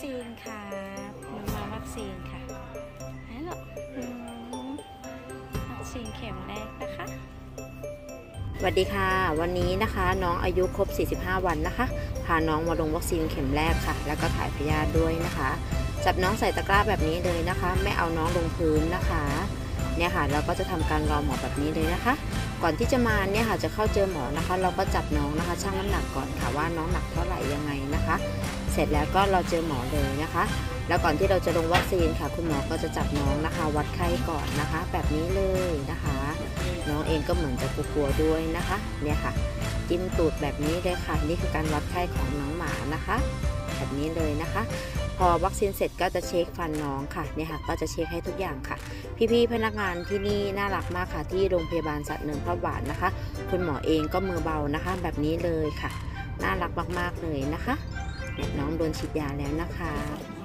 ซีนค่ะมาวัคซีนค่ะฮัลโหลวัคซีนเข็มแรกนะคะสวัสดีค่ะวันนี้นะคะน้องอายุครบ45วันนะคะพาน้องมาลงวัคซีนเข็มแรกค่ะแล้วก็ถ่ายพยาธิด้วยนะคะจับน้องใส่ตะกร้าแบบนี้เลยนะคะไม่เอาน้องลงพื้นนะคะเนี่ยค่ะเราก็จะทำการรอหมอแบบนี้เลยนะคะก่อนที่จะมาเนี่ยค่ะจะเข้าเจอหมอนะคะเราก็จับน้องนะคะชั่งน้ำหนักก่อนค่ะว่าน้องหนักเท่าไหร่ยังไงนะคะเสร็จแล้วก็เราเจอหมอเลยนะคะแล้วก่อนที่เราจะลงวัคซีนค่ะคุณหมอก็จะจับน้องนะคะวัดไข้ก่อนนะคะแบบนี้เลยนะคะน้องเองก็เหมือนจะกลัวๆด้วยนะคะเนี่ยค่ะจิ้มตูดแบบนี้เลยค่ะนี่คือการวัดไข้ของน้องหมานะคะแบบนี้เลยนะคะพอวัคซีนเสร็จก็จะเช็คฟันน้องค่ะเนี่ยค่ะก็จะเช็คให้ทุกอย่างค่ะพี่ๆพนักงานที่นี่น่ารักมากค่ะที่โรงพยาบาลสัตว์เนินพระหวานนะคะคุณหมอเองก็มือเบานะคะแบบนี้เลยค่ะน่ารักมากๆเลยนะคะน้องโดนฉีดยาแล้วนะคะ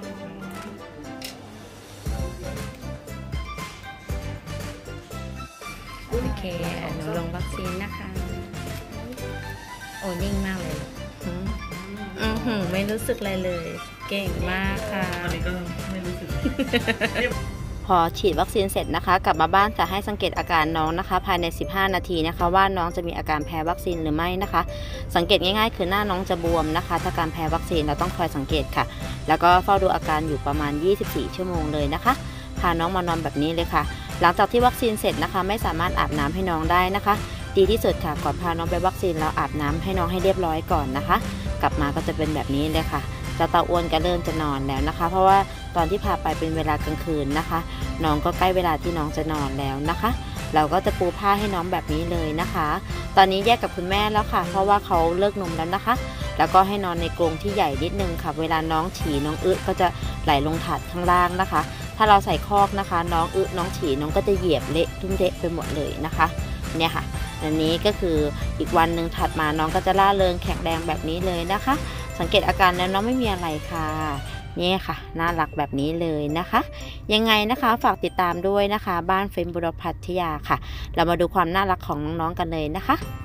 โอเคหนูลงวัคซีนนะคะโอ้นิ่งมากเลยไม่รู้สึกอะไรเลยเก่งมากค่ะอันนี้ก็ไม่รู้สึก พอฉีดวัคซีนเสร็จนะคะกลับมาบ้านค่ะให้สังเกตอาการน้องนะคะภายใน15นาทีนะคะว่าน้องจะมีอาการแพ้วัคซีนหรือไม่นะคะสังเกตง่ายๆคือหน้าน้องจะบวมนะคะถ้าการแพ้วัคซีนเราต้องคอยสังเกตค่ะแล้วก็เฝ้าดูอาการอยู่ประมาณ24ชั่วโมงเลยนะคะพาน้องมานอนแบบนี้เลยค่ะหลังจากที่วัคซีนเสร็จนะคะไม่สามารถอาบน้ำให้น้องได้นะคะดีที่สุดค่ะก่อนพาน้องไปวัคซีนเราอาบน้ำให้น้องให้เรียบร้อยก่อนนะคะกลับมาก็จะเป็นแบบนี้เลยค่ะเจ้าตาอ้วนก็เริ่มจะนอนแล้วนะคะเพราะว่าตอนที่พาไปเป็นเวลากลางคืนนะคะน้องก็ใกล้เวลาที่น้องจะนอนแล้วนะคะเราก็จะปูผ้าให้น้องแบบนี้เลยนะคะตอนนี้แยกกับคุณแม่แล้วค่ะเพราะว่าเขาเลิกนมแล้วนะคะแล้วก็ให้นอนในกรงที่ใหญ่นิดนึงค่ะเวลาน้องฉี่น้องก็จะไหลลงถาดข้างล่างนะคะถ้าเราใส่คอกนะคะน้องน้องฉี่น้องก็จะเหยียบเละทุ่มเทะไปหมดเลยนะคะเนี่ยค่ะอันนี้ก็คืออีกวันหนึ่งถัดมาน้องก็จะล่าเริงแข็งแรงแบบนี้เลยนะคะสังเกตอาการแล้วน้องไม่มีอะไรค่ะนี่ค่ะน่ารักแบบนี้เลยนะคะยังไงนะคะฝากติดตามด้วยนะคะบ้านเฟรมบุรพัทยาค่ะเรามาดูความน่ารักของน้องๆกันเลยนะคะ